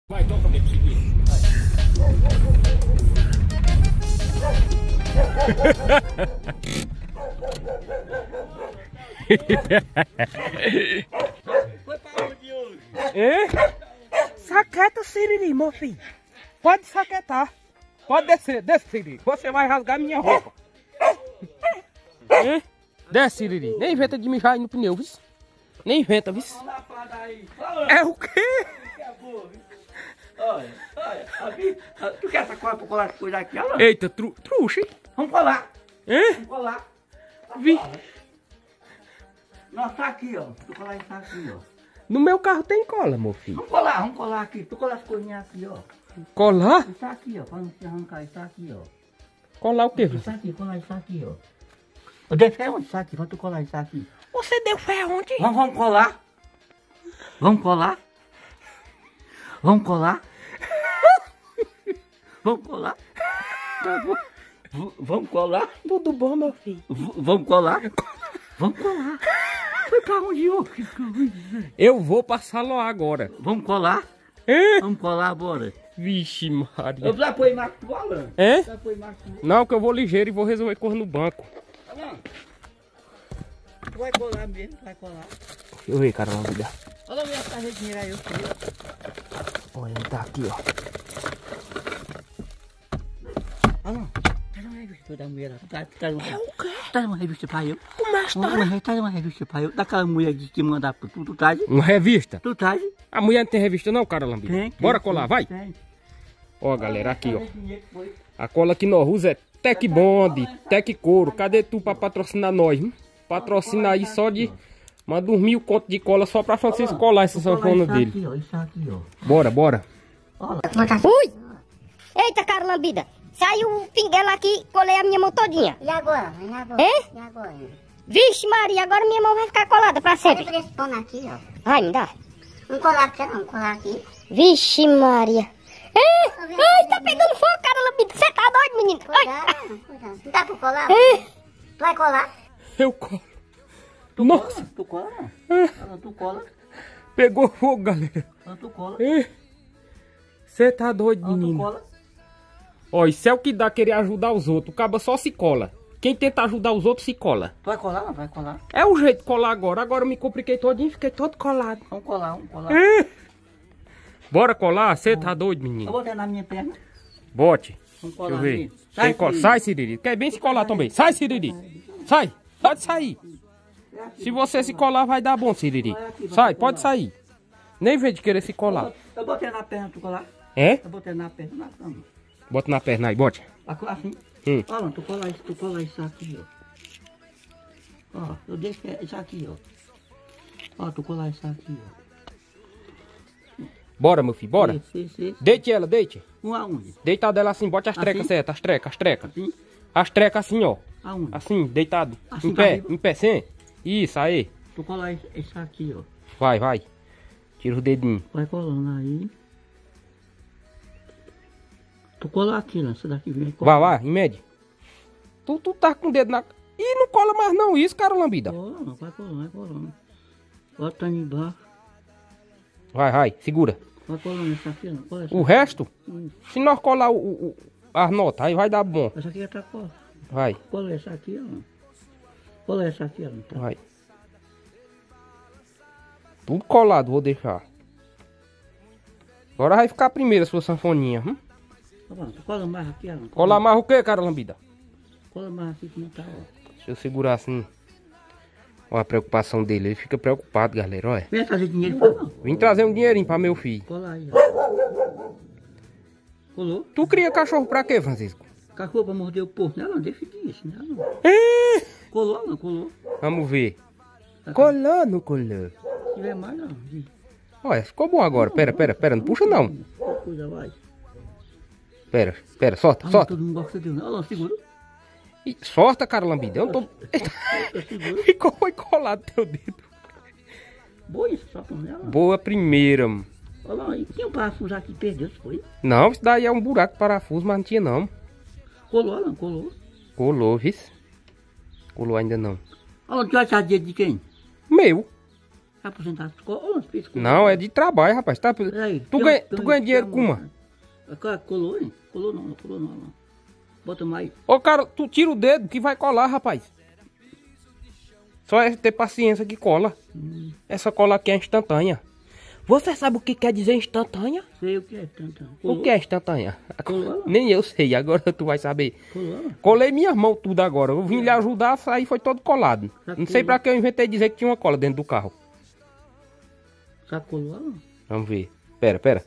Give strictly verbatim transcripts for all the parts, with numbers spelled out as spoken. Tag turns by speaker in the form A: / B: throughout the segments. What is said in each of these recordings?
A: Vai, toca bem, seguir.
B: Foi pra onde hoje?
C: É? Saqueta, Siriri, meu filho. Pode saquetar. Pode descer, desce, Siriri. Você vai rasgar minha roupa. É? Desce, Siriri. Nem inventa de mijar aí no pneu, viu? Nem inventa, viu? É o quê?
B: Olha, olha, aqui, tu quer essa cola pra colar as coisas aqui, olha?
C: Eita, tru, truxa, hein?
B: Vamos colar,
C: É?
B: vamos colar.
C: Vi.
B: Nossa, tá aqui, ó. Tu colar isso aqui, ó.
C: No meu carro tem cola, meu filho.
B: Vamos colar, vamos colar aqui. Tu colar as coisinhas aqui, ó.
C: Colar?
B: Isso aqui, ó, pra não se arrancar isso aqui, ó.
C: Colar o quê,
B: Isso
C: você?
B: aqui, colar isso aqui, ó. Eu dei fé onde isso aqui, pra tu colar isso aqui.
C: Você deu fé ontem?
B: Vamos, vamos colar. Vamos colar. Vamos colar. Vamos colar. Tá bom. V- Vamos colar.
C: Tudo bom, meu filho?
B: V- Vamos colar. Vamos colar. Foi pra onde eu?
C: Eu vou passar lá agora.
B: Vamos colar.
C: É?
B: Vamos colar, bora.
C: Vixe,
B: Eu
C: Maria.
B: já pôr mais tu, Alan.
C: É?
B: Já pôr mais tu.
C: Não, que eu vou ligeiro e vou resolver coisa no banco.
B: Alan. Tu vai colar mesmo, tu vai colar.
C: Deixa eu ver, cara, vamos ver.
B: Olha minha carreira de dinheiro aí, eu queria.
C: Olha, ele tá aqui, ó.
B: Alan, traz uma revista da mulher lá. Traz, traz uma,
C: É o quê?
B: traz uma revista pra eu.
C: Como é a
B: Uma,
C: história?
B: uma, traz uma revista pra eu. Daquela mulher que te mandar pra tu, tu traz?
C: Uma revista?
B: Tu traz?
C: A mulher não tem revista não, cara, Lambida?
B: Tem, tem.
C: Bora colar, vai?
B: Tem.
C: Ó, galera, aqui, ó.
B: Dinheiro foi.
C: A cola que nós usa é Tec Bond, Tec Couro. Cadê tu pra patrocinar nós, hein? Patrocina aí só de... Manda uns mil contos de cola só pra Francisco colar essa sanfona
B: Isso
C: dele.
B: aqui, ó, isso aqui, ó.
C: Bora, bora.
D: Ui! Eita, cara lambida! Saiu o pinguela aqui, colei a minha mão todinha.
E: E agora? E agora?
D: Hein?
E: E agora?
D: Vixe Maria, agora minha mão vai ficar colada pra
E: Olha
D: sempre.
E: por esse pano aqui, ó.
D: Vai, me dá.
E: Vamos colar aqui, não. Vamos colar aqui.
D: Vixe Maria. Ei, ai, tá pegando fogo, cara lambida. Você tá doido, menino? Ai.
E: Cuidado, cuidado. Não dá pra colar?
D: Ei,
E: Tu vai colar?
C: Eu colo.
B: Tu
C: Nossa,
B: cola? Tu cola?
C: É.
B: Alan, tu cola?
C: pegou fogo, galera.
B: Alan, tu cola?
C: Você tá doido,
B: Alan, tu
C: menino.
B: cola?
C: Ó, isso é o que dá querer ajudar os outros. O caba só se cola. Quem tenta ajudar os outros se cola.
B: Tu vai colar? Não vai colar?
C: É o jeito de colar agora. Agora eu me compliquei todinho e fiquei todo colado.
B: Vamos colar, vamos colar.
C: É. Bora colar? Você tá doido,
B: Eu
C: menino?
B: vou ter na minha perna.
C: Bote.
B: Vamos
C: Deixa eu
B: colar
C: ver.
B: ali.
C: Sai, cola.
B: filho.
C: Sai, Siriri. Quer bem se colar também. Sai, Siriri. Sai. Pode sair. Se você se colar, vai dar bom, Siriri. Sai, pode sair. Nem vem de querer se colar.
B: Eu botei na perna, tu colar?
C: É?
B: Eu botei na perna, na cama.
C: Bota na perna aí, bote.
B: Assim.
C: Hum.
B: Olha, tu cola isso, tu cola isso aqui, ó. Ó, eu deixo isso aqui, ó. Ó, tu colar isso aqui, ó.
C: Bora, meu filho, bora.
B: Isso, isso, isso.
C: Deite ela, deite.
B: Um aonde?
C: Deita dela assim, bote as trecas
B: Assim?
C: certas, as trecas, as trecas.
B: Assim?
C: As trecas assim, ó.
B: Aonde?
C: Assim, deitado.
B: Assim
C: em
B: pra
C: pé,
B: arriba?
C: em pé, sim. Isso, aí.
B: Tu colar isso, isso aqui, ó.
C: Vai, vai. Tira os dedinhos.
B: Vai colando aí. Tu cola aqui, né? Essa daqui vem.
C: Vai, vai, em média. Tu, tu tá com o dedo na... Ih, não cola mais não isso, cara lambida.
B: Cola, não, vai colando, vai colando. Bota aí embaixo.
C: Vai, vai, segura.
B: Vai colando essa aqui, não. Cola essa
C: O
B: aqui.
C: resto,
B: Hum.
C: se nós colar o, o, o- as notas, aí vai dar bom.
B: Essa aqui já tá cola.
C: Vai,
B: Cola essa aqui, ó. Cola essa aqui, ó. Tá.
C: vai. Tudo colado, vou deixar. Agora vai ficar a primeira sua sanfoninha. Hum?
B: Tá bom, tu cola mais aqui, ó.
C: Colar mais o que, cara lambida?
B: Cola mais aqui que não tá, ó.
C: Deixa eu segurar assim. Olha a preocupação dele, ele fica preocupado, galera, olha.
B: Vem trazer dinheiro pra não.
C: Vim trazer um dinheirinho pra meu filho.
B: Cola aí, ó. Colou?
C: Tu cria cachorro pra quê, Francisco?
B: Cachorro pra morder o porco. Não, não, deixa disso, né? Não.
C: É.
B: Colou, não, colou.
C: Vamos ver.
B: Tá.
C: Colou, não colou.
B: Se tiver mais, não. Ih,
C: Olha, ficou bom agora. Pera, pera, pera, não puxa não.
B: Cuida, vai.
C: Pera, pera, solta,
B: Ah,
C: solta.
B: todo mundo gosta de um. Olha lá, segura.
C: Ih, solta, cara lambida. Eu não tô...
B: Eu seguro.
C: Ficou foi colado teu dedo.
B: Boa isso, só com ela.
C: Boa primeira, mano.
B: Olha lá, e tinha um parafuso aqui, perdeu, foi?
C: Não, isso daí é um buraco de parafuso, mas não tinha não.
B: Colou, não, colou.
C: Colou, viu? Colou ainda não.
B: Olha lá, tu vai achar dinheiro de quem?
C: Meu.
B: Tá aposentado de escola? Ou não fez escola?
C: Não, é de trabalho, rapaz. Tá...
B: Peraí,
C: Tu
B: tem-
C: ganha,
B: tem-
C: tu ganha
B: tem
C: dinheiro
B: uma-
C: com uma.
B: Cara, colou, hein? Colou não, não colou não, não. Bota mais.
C: Ô, cara, tu tira o dedo que vai colar, rapaz. Só é ter paciência que cola.
B: Hum,
C: Essa cola aqui é instantânea. Você sabe o que quer dizer instantânea?
B: sei o que é tanto.
C: O que é instantânea?
B: Colou?
C: Nem eu sei, agora tu vai saber.
B: Colou?
C: Colei minhas mãos tudo agora. Eu vim lhe ajudar, saí foi todo colado. Não sei pra que eu inventei dizer que tinha uma cola dentro do carro.
B: Sabe colou?
C: Vamos ver. Pera, pera.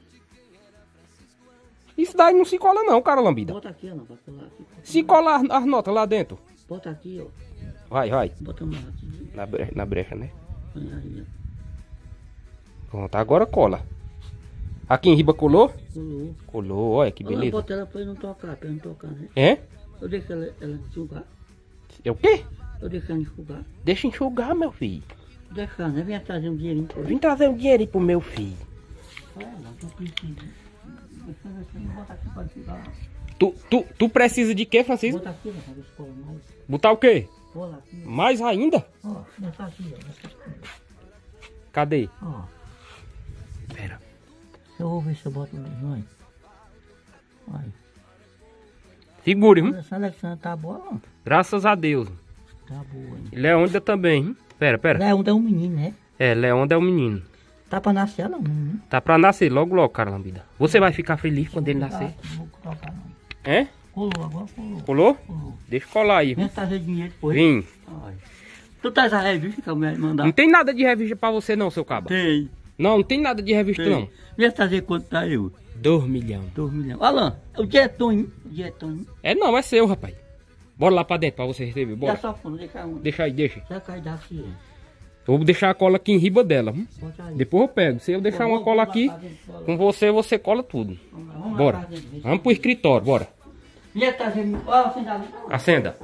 C: Isso daí não se cola não, cara lambida.
B: Bota aqui, não, pra colar aqui.
C: Se colar as notas lá dentro.
B: Bota aqui, ó.
C: Vai, vai.
B: Bota mais aqui.
C: Na brecha, na brecha, né?
B: Põe aí, ó.
C: Pronto, agora cola. Aqui em riba colou?
B: Colou.
C: Colou, olha que
B: Beleza.
C: beleza.
B: Bota ela pra ele não tocar, pra ele não tocar, né?
C: É?
B: Eu deixo ela, ela enxugar.
C: É o quê?
B: Eu deixo ela enxugar.
C: Deixa enxugar, meu filho.
B: Deixar, né? Venha trazer um dinheirinho pra ele.
C: Vim trazer um dinheirinho pro meu filho.
B: Olha, não, tô precisando. Deixa eu ver se ele bota aqui pra enxugar.
C: Tu, tu, tu precisa de quê, Francisco?
B: Bota aqui, né? Pra ver se cola mais.
C: Botar o quê?
B: Cola aqui, ó.
C: Mais ainda?
B: Ó, nessa aqui, ó. Nessa aqui.
C: Cadê?
B: Ó.
C: Pera.
B: Eu vou ver se eu boto mais, vai. Vai.
C: Segure, hein?
B: Essa Alexandra tá boa, não?
C: Graças a Deus.
B: Tá boa, hein?
C: Leônida também, hein? Pera, pera.
B: Leandro é um menino, né?
C: É, Leônida é o menino.
B: Tá pra nascer ela, não, né?
C: Tá pra nascer logo, logo, cara lambida. Você vai ficar feliz quando ele
B: Tá,
C: nascer?
B: não vou colocar, não.
C: É?
B: Colou, agora colou.
C: Colou?
B: Colou.
C: Deixa eu colar aí.
B: Vem trazer dinheiro depois.
C: Vim.
B: Ai. Tu traz a revista que eu me mandar?
C: Não tem nada de revista pra você não, seu cabo.
B: Tem.
C: Não, não tem nada de revista não.
B: Vem trazer quanto tá eu?
C: Dois milhões.
B: Dois milhões. Alan, o Jetonho. O Jetonho.
C: É não, é seu, rapaz. Bora lá pra dentro pra você receber,
B: Dá
C: bora.
B: só fundo, deixa um.
C: Deixa aí, deixa.
B: Já cai daqui.
C: Eu vou deixar a cola aqui em riba dela. hum?
B: Bota aí.
C: Depois eu pego. Se eu deixar uma cola aqui, com você, você cola tudo.
B: Vamos lá, vamos lá
C: Bora.
B: pra dentro.
C: Vamos pro escritório, bora.
B: Vinha trazer. Ó, você dá.
C: Acenda.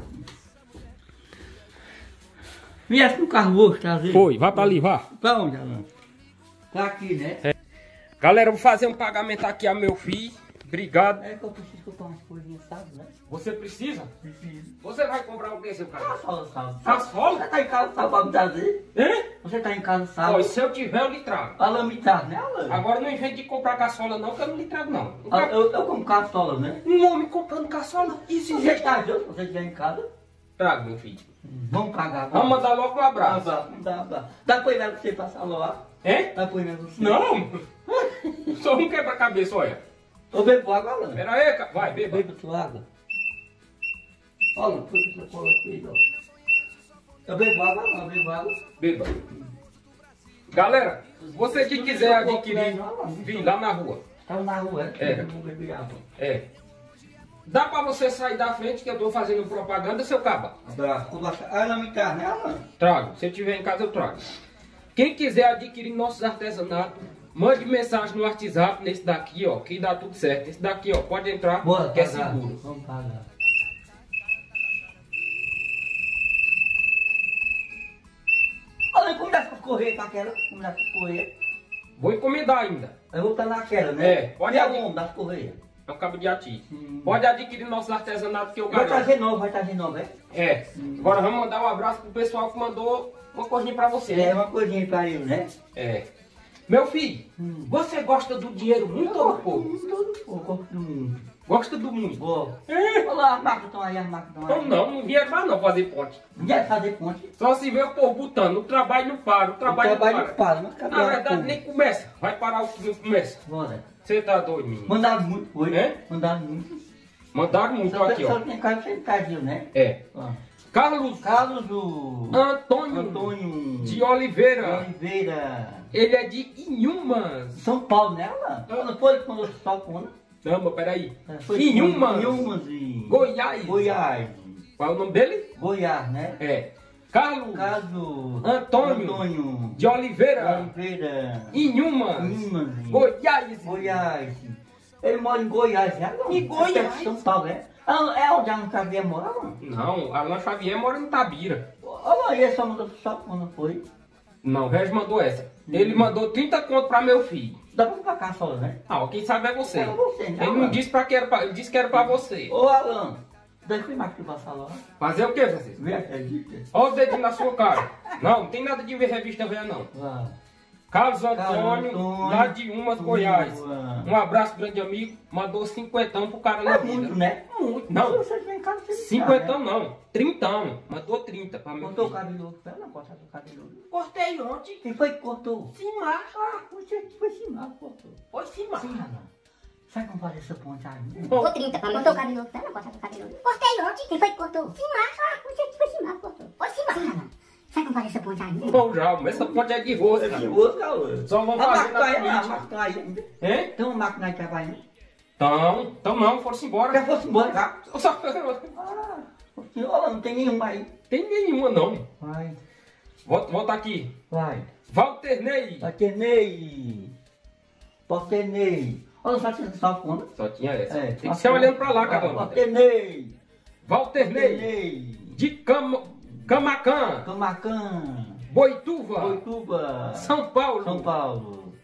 B: Vinha com o carro hoje trazer.
C: Foi, vai pra ali, vá.
B: Pra onde, Alan? Pra aqui, né?
C: Galera, eu vou fazer um pagamento aqui a meu filho. Obrigado.
B: É que eu preciso comprar umas coisinhas, sabe, né?
C: Você precisa?
B: Preciso.
C: Você vai comprar o que, seu cara?
B: Caçola, sabe?
C: Caçola?
B: Você tá em casa, sabe, pra me trazer?
C: Hein?
B: Você tá em casa,
C: Ó,
B: sabe?
C: e se eu tiver, eu lhe trago.
B: Alan me traz, né, Alan?
C: Agora não invente de comprar caçola não, que eu não lhe trago não. Um,
B: Ah,
C: ca-
B: Eu, eu como caçola, né?
C: um homem comprando caçola? Isso
B: Se você
C: existe.
B: tá junto, se você estiver em casa,
C: Trago, meu filho.
B: vamos pagar.
C: Vamos mandar logo um abraço.
B: Dá, dá, dá. Dá pra ir pra você passar lá?
C: Hein?
B: Dá pra ir pra você?
C: Não. Só um quebra-cabeça, olha.
B: Eu bebo água, Alan.
C: Pera aí, ca- vai, beba.
B: Bebo tua água. Olha, foi que você colocou, ó. Eu bebo água, não, eu bebo água.
C: Beba. Galera, você que quiser adquirir, vim lá na rua.
B: Tava na rua, né?
C: É.
B: Eu não bebi água.
C: É. Dá pra você sair da frente que eu tô fazendo propaganda, seu caba?
B: Abraço. Ah, não me traz, né, Alan?
C: Trago. Se eu tiver em casa, eu trago. Quem quiser adquirir nossos artesanatos, mande mensagem no WhatsApp nesse daqui, ó, que dá tudo certo. Esse daqui, ó, pode entrar,
B: Bora,
C: que é
B: pagar.
C: seguro.
B: Vamos pagar. Olha, como dá pra correr com aquela? Como dá pra correr?
C: Vou encomendar ainda.
B: Eu vou estar naquela, né?
C: É, pode
B: E
C: abrir.
B: aonde das correias?
C: É o cabo de ati.
B: Hum.
C: Pode adquirir nossos artesanatos que eu
B: Vai
C: garanto.
B: trazer novo, vai trazer novo, é?
C: É. Agora vamos mandar um abraço pro pessoal que mandou uma coisinha pra você.
B: É uma coisinha pra ele, né?
C: É. Meu filho,
B: Hum.
C: você gosta do dinheiro muito ou do pouco?
B: Todo o corpo do mundo.
C: Gosta do muito?
B: Boa.
C: É.
B: Olha lá, as máquinas estão aí, as máquinas estão aí.
C: Não, não, não vier mais não fazer ponte.
B: Ninguém fazer ponte.
C: Só se vê o povo botando, o trabalho não para, o
B: O
C: trabalho,
B: trabalho
C: não
B: não
C: para.
B: para, mas cadê
C: Na
B: a
C: verdade
B: povo?
C: nem começa, vai parar o que não começa.
B: Bora.
C: Você tá doido, menino?
B: Mandaram muito, foi?
C: É?
B: Mandaram muito.
C: Mandaram muito
B: Só,
C: aqui,
B: só
C: ó.
B: tem cara que você Brasil, né?
C: É.
B: Ó.
C: Carlos
B: Carlos do...
C: Antônio,
B: Antônio
C: de Oliveira.
B: Oliveira.
C: Ele é de Inhumas.
B: São Paulo, né, Alan? Não foi quando eu só quando?
C: Não, mas peraí.
B: Foi
C: Inhumas.
B: Inhumas e...
C: Goiás.
B: Goiás.
C: Qual é o nome dele?
B: Goiás, né?
C: É. Carlos
B: Carlos...
C: Antônio.
B: Antônio.
C: de Oliveira.
B: Oliveira.
C: Inhumas.
B: Inhumas.
C: Goiás.
B: Goiás. Ele mora em Goiás, né? Não?
C: Em Goiás?
B: É perto de São Paulo, é? Ah, é onde a Ana Xavier mora, mano?
C: Não, Alan Xavier mora em Tabira.
B: Olha aí, essa mandou só quando foi.
C: Não, o Regis mandou essa.
B: Hum.
C: Ele mandou trinta conto pra meu filho.
B: Dá pra pra cá só, né?
C: Ah, quem sabe é você.
B: É você, né,
C: Ele não
B: Alan?
C: disse pra que era pra, ele disse que era pra você.
B: Ô, Alan, Daí foi mais que pra salão.
C: Fazer o que, Francisco?
B: Vê a revista.
C: Olha o dedinho na sua cara. Não, não tem nada de ver revista velha, não.
B: Vá.
C: Carlos Antônio,
B: Carlos Antônio,
C: lá de Umas, Goiás.
B: Umas.
C: Um abraço, grande amigo. Mandou cinquentão pro cara na
B: É
C: vida.
B: muito, né? Muito.
C: Não.
B: Se você vem em casa, você
C: Cinquentão
B: né?
C: não, trintão. Mandou trinta pra mim.
B: Cortou o cabelo. Pera, não corta o cabelo.
A: Cortei ontem.
B: Quem foi que cortou?
A: Simar.
B: Ah, você foi Simar que cortou.
A: Foi Simar.
B: Sim, Ana. Sabe como faz essa ponte aí?
D: Ou trinta pra mim. Cortou o cabelo. Pera, corta o cabelo. Cortei ontem. Quem foi que cortou? Simar. Ah, você foi Simar que cortou. Foi Simar. Sim, Ana. Sabe como faz essa ponte aí?
C: Bom, já, mas essa ponte é de rosto,
B: É
C: cara.
B: de outro, calor.
C: Só vamos
B: A
C: fazer
B: máquina
C: na
B: aí, a
C: política.
B: máquina aí ainda.
C: Hein?
B: Tem uma máquina aí que vai ainda.
C: Então, então não, foram-se embora.
B: Já fosse embora, já.
C: Só...
B: Ah, olha, não tem nenhuma aí.
C: Tem nenhuma, não.
B: Vai,
C: Volta, volta aqui.
B: vai.
C: Walter Ney.
B: Paternei. Paternei. Olha só se só funda.
C: Só tinha essa.
B: É,
C: Tem que ser olhando pra lá, cara.
B: Paternei.
C: Walter Ney.
B: Paternei.
C: De Cam... Camacan.
B: Camacan.
C: Boituva.
B: Boituba.
C: São Paulo.
B: São Paulo.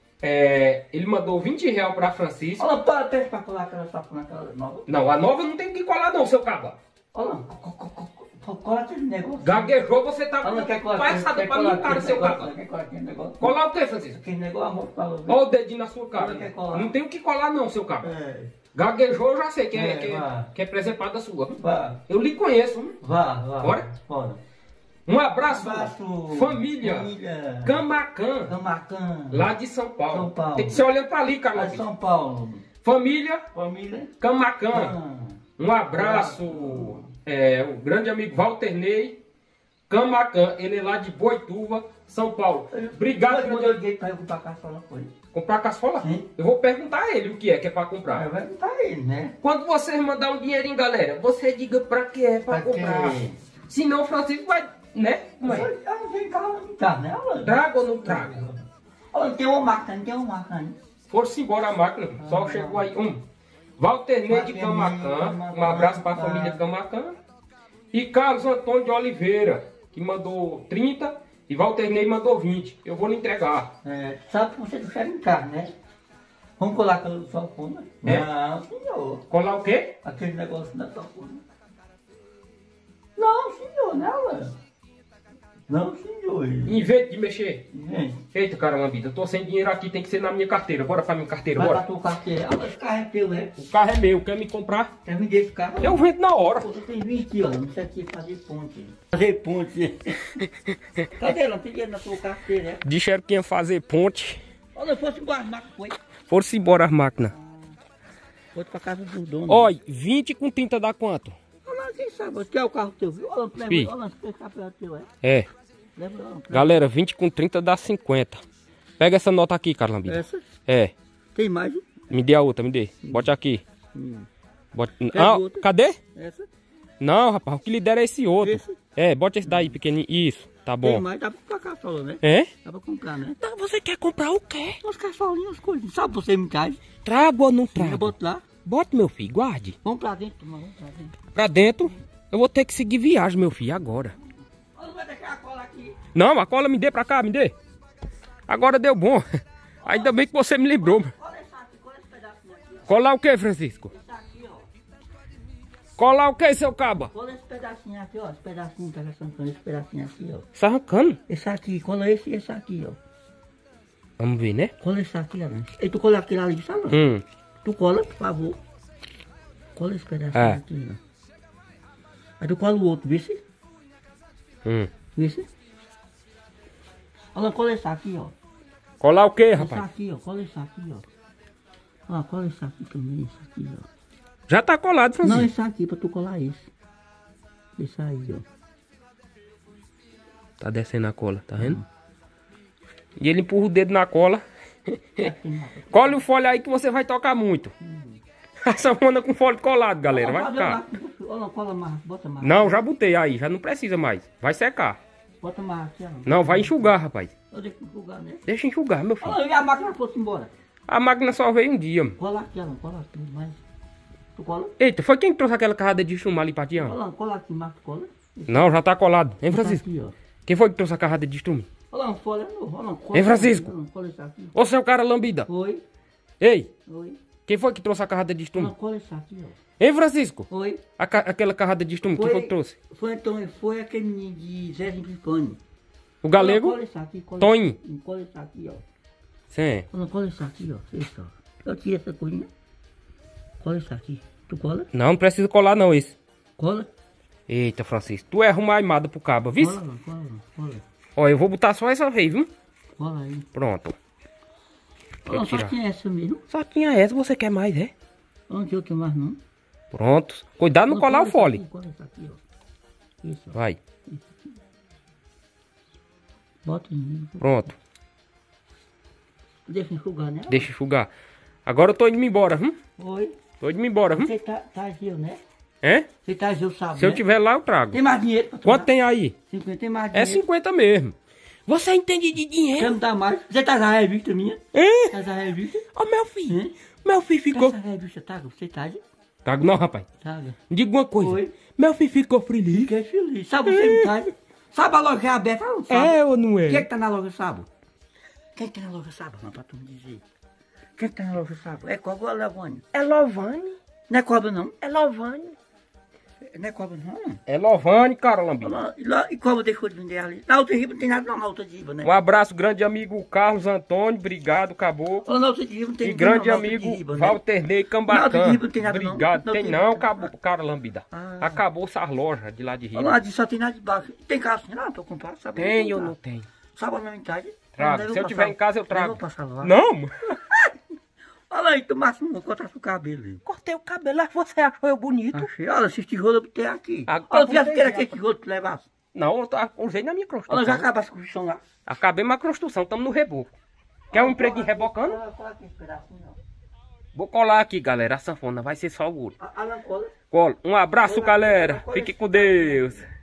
C: É, ele mandou vinte reais pra Francisco.
B: Olha, para até pra colar aquela safona, aquela nova.
C: Não, a nova não tem que colar não, seu caba.
B: Olha, co- co- co- co- cola aquele negócio.
C: Gaguejou, você tá
B: Olha, quer colar
C: passado pra mim, cara, seu caba.
B: Quer colar aquele negócio?
C: Colar o que, Francisco?
B: Aquele negócio, amor, falou.
C: Olha o dedinho na sua cara.
B: Olha, quer colar.
C: Não tem o que colar não, seu caba.
B: É.
C: Gaguejou, eu já sei que é,
B: É,
C: que, é,
B: vá.
C: que é presepada sua.
B: Vá,
C: Eu lhe conheço. Hein?
B: vá, vá.
C: Bora?
B: Bora.
C: Um abraço,
B: Abraço.
C: família,
B: Família.
C: Camacan,
B: Camacan.
C: lá de São Paulo.
B: São Paulo.
C: Tem que ser olhando pra ali,
B: Lá
C: cara.
B: de São Paulo.
C: Família,
B: Família.
C: Camacan.
B: Ah.
C: Um abraço, é, o grande amigo Walter Ney, Camacan, ele é lá de Boituva, São Paulo. Obrigado,
B: Mas
C: grande
B: mandou
C: amigo.
B: dinheiro pra eu comprar caçola, foi.
C: Comprar caçola?
B: Sim.
C: Eu vou perguntar a ele o que é que é pra
B: Ah,
C: comprar.
B: vai botar ele, né?
C: Quando vocês mandar um dinheirinho, galera, você diga pra que é pra,
B: Pra
C: comprar.
B: quê?
C: Senão o Francisco vai, né? Como é?
B: Ela não vem cá, ela não tá, né? Ela...
C: Traga ou não traga?
B: Ela não tem uma máquina, não tem uma máquina. Né?
C: Foram-se embora a máquina, só chegou aí um. Walter Ney de
B: Walter Ney,
C: Camacan,
B: Camacan,
C: um abraço para a
B: tá.
C: família Camacan. E Carlos Antônio de Oliveira, que mandou trinta, e Walter Ney mandou vinte. Eu vou lhe entregar.
B: É, sabe que você não chega em casa, né? Vamos colar aquela sua funda?
C: É?
B: Não, senhor.
C: Colar o quê?
B: Aquele negócio na sua funda. Não, senhor, não, ué. Não, senhor.
C: Em vez de mexer.
B: Gente,
C: Eita, caramba, vida, eu tô sem dinheiro aqui, tem que ser na minha carteira. Bora pra minha carteira,
B: vai pra
C: bora.
B: tua carteira. Ah, esse carro é teu, né?
C: O carro é meu, quer me comprar?
B: Quer vender esse carro?
C: Eu vendo na hora.
B: Você tem vinte anos, isso aqui é fazer ponte. Fazer ponte. Cadê? Não tem dinheiro na tua carteira, né?
C: Disseram que ia fazer ponte.
B: Olha, eu fosse embora, mas foi.
C: Foram-se embora as máquinas.
B: Foi pra casa do dono.
C: Olha, vinte com trinta dá quanto?
B: Olha, quem sabe? Quer o carro teu, viu? Olha,
C: Sim.
B: leva, olha, esse chapéu teu, é?
C: É.
B: Leva, olha.
C: Galera, vinte com trinta dá cinquenta. Pega essa nota aqui, Carlambida.
B: Essa?
C: É.
B: Tem mais, hein?
C: Me dê a outra, me dê. Bote aqui.
B: Hum.
C: Bote...
B: Quer
C: Ah,
B: outra?
C: cadê?
B: Essa?
C: Não, rapaz, o que lhe der é esse outro.
B: Esse?
C: É, bote esse daí, pequenininho. Isso, tá
B: Tem
C: bom.
B: mais, dá pra comprar caçola, né?
C: É?
B: Dá pra comprar, né?
C: Não, você quer comprar o quê?
B: Umas caçolinhas, umas coisas. Sabe você me traz?
C: Trago ou não
B: Eu
C: trago?
B: boto lá.
C: Bote, meu filho, guarde.
B: Vamos pra dentro, turma, vamos pra dentro.
C: Pra dentro, eu vou ter que seguir viagem, meu filho, agora.
B: Olha, vai deixar a cola aqui.
C: Não, a cola me dê pra cá, me dê. Agora deu bom. Ainda bem que você me lembrou.
B: Olha essa aqui, olha esse pedacinho aqui, ó.
C: Colar o que, Francisco?
B: Esse aqui, ó.
C: Colar o que, seu caba?
B: Cola esse pedacinho aqui, ó. Esse pedacinho, tá gastando esse pedacinho aqui, ó.
C: Tá arrancando?
B: Esse aqui, cola esse e esse aqui, ó.
C: Vamos ver, né?
B: Cola esse aqui, ó. E tu cola aquele ali, sabe?
C: Hum.
B: Tu cola, por favor. Cola esse pedacinho
C: É.
B: aqui, ó. Aí tu cola o outro, vê se?
C: Hum.
B: Vê se? Olha, cola esse aqui, ó.
C: Colar o que,
B: Esse
C: rapaz?
B: aqui, ó. Cola esse aqui, ó. Ó, cola esse aqui também, esse aqui, ó.
C: Já tá colado,
B: Não,
C: Francisco.
B: esse aqui, pra tu colar esse. Esse aí, ó.
C: Tá descendo a cola, tá vendo? E ele empurra o dedo na cola. Cole o folha aí que você vai tocar muito. Essa onda com folha colado, galera, vai ficar.
B: Olha, cola mais, bota mais.
C: Não, já botei aí, já não precisa mais. Vai secar.
B: Bota mais aqui, ó.
C: Não, vai enxugar, rapaz.
B: Eu deixo enxugar, né?
C: Deixa enxugar, meu filho.
B: Olha, e a máquina fosse embora.
C: A máquina só veio um dia. Mano.
B: Cola aqui, ó. Cola aqui, mais. Tu cola?
C: Eita, foi quem trouxe aquela carrada de chumar ali pra ti? ó?
B: Olha, cola aqui, mais tu cola.
C: Não, já tá colado. Hein,
B: Esse
C: Francisco?
B: aqui, ó.
C: Quem foi que trouxe a carrada de estrume?
B: Olha, folha novo. Olha, cola.
C: Ei, Francisco.
B: Olha, cola esse aqui.
C: Ô, seu cara lambida.
B: Oi,
C: Ei,
B: oi.
C: Quem foi que trouxe a carrada de estume?
B: Não, cola isso aqui, ó.
C: Hein, Francisco?
B: Foi.
C: A ca- aquela carrada de estume, quem foi que trouxe?
B: Foi, então, foi aquele menino de Zé Pipone.
C: O galego?
B: Cola isso aqui, cola
C: Tonho.
B: isso- Cola isso aqui, ó.
C: Sim.
B: Não, cola isso aqui, ó. Isso, ó. Eu tirei essa colinha. Cola isso aqui. Tu cola?
C: Não, não precisa colar não isso.
B: Cola?
C: Eita, Francisco, tu é arruma aimada pro cabo, viu?
B: Cola, não, cola, não, cola.
C: Ó, eu vou botar só essa vez, viu?
B: Cola aí.
C: Pronto.
B: Não, só
C: tirar.
B: tinha essa mesmo.
C: Só tinha essa, você quer mais, é?
B: Não tinha outro mais, não.
C: Pronto. Cuidado não colar o
B: cola
C: fole.
B: isso aqui, cola isso aqui, ó. Isso, ó.
C: Vai.
B: Bota em mim.
C: Pronto.
B: Deixa enxugar, né?
C: Deixa enxugar. Agora eu tô indo embora, viu?
B: Oi.
C: Tô indo embora, viu?
B: Você tá, tá Gil, né?
C: É?
B: Você tá Gil, sabe,
C: Se eu
B: né?
C: tiver lá, eu trago.
B: Tem mais dinheiro pra tu
C: Quanto
B: dar?
C: tem aí?
B: cinquenta, tem mais
C: É
B: dinheiro.
C: cinquenta mesmo. Você entende de
B: Você
C: dinheiro?
B: não dá mais. Você tá na revista minha?
C: É?
B: Tá na revista?
C: Ô, meu filho.
B: Hum?
C: Meu filho ficou...
B: Essa revista tá? Você tá?
C: Trago não, rapaz.
B: Tá?
C: Me diga uma coisa.
B: Oi.
C: Meu filho ficou feliz.
B: Fiquei feliz. Sabe você não tá? Sabe a loja aberta? Não sabe?
C: É ou não é?
B: Quem é que tá na loja, sabe? Quem é que tá na loja, sabe, mano, pra tu me dizer? Quem é que tá na loja, sabe? É cobra ou é Lavone?
C: É Lovane.
B: Não é cobra, não?
C: É Lovane.
B: Não é cobra, não?
C: É Lovane, cara, Lambinho.
B: Lá- lá- E cobra deixou de vender ali? Na outra riba não tem nada, não, na outra riba, né?
C: Um abraço, grande amigo Carlos Antônio. Obrigado, caboclo.
B: Ou na outra riba não tem
C: E
B: não,
C: grande
B: na outra
C: amigo
B: riba, né?
C: Walter Ney
B: Não,
C: Cambacan.
B: de riba não tem nada, não.
C: Obrigado.
B: Não
C: Tem
B: tem
C: não,
B: nada.
C: acabou, cara, Lambida.
B: Ah.
C: Acabou essas lojas de lá de
B: Olha
C: Rio.
B: lá, só tem nada de baixo. Tem calcinha? Não, tô com passo. Sabe
C: Tem ou não tem?
B: Sabe a minha metade?
C: Trago. Se eu tiver em casa, eu
B: Eu
C: trago.
B: vou passar lá.
C: Não?
B: Olha aí, tu máximo não cortasse o cabelo. aí.
C: Cortei o cabelo, mas você achou eu bonito?
B: Achei. Olha, esses tijolos eu botei aqui.
C: Ah,
B: Olha,
C: tá
B: se
C: bom,
B: que era
C: tem,
B: aquele tijolo que tu levasse.
C: Não, eu tô- usei na minha
B: Olha, já
C: construção.
B: acabasse com o chão lá.
C: Acabei minha construção, estamos no reboco. Quer um empreguinho rebocando?
B: Olha, cola aqui esse pedacinho, ó.
C: Vou colar aqui, galera. A sanfona vai ser só o ouro.
B: A- Alan, cola.
C: Colo. Um abraço, galera. Fique com Deus.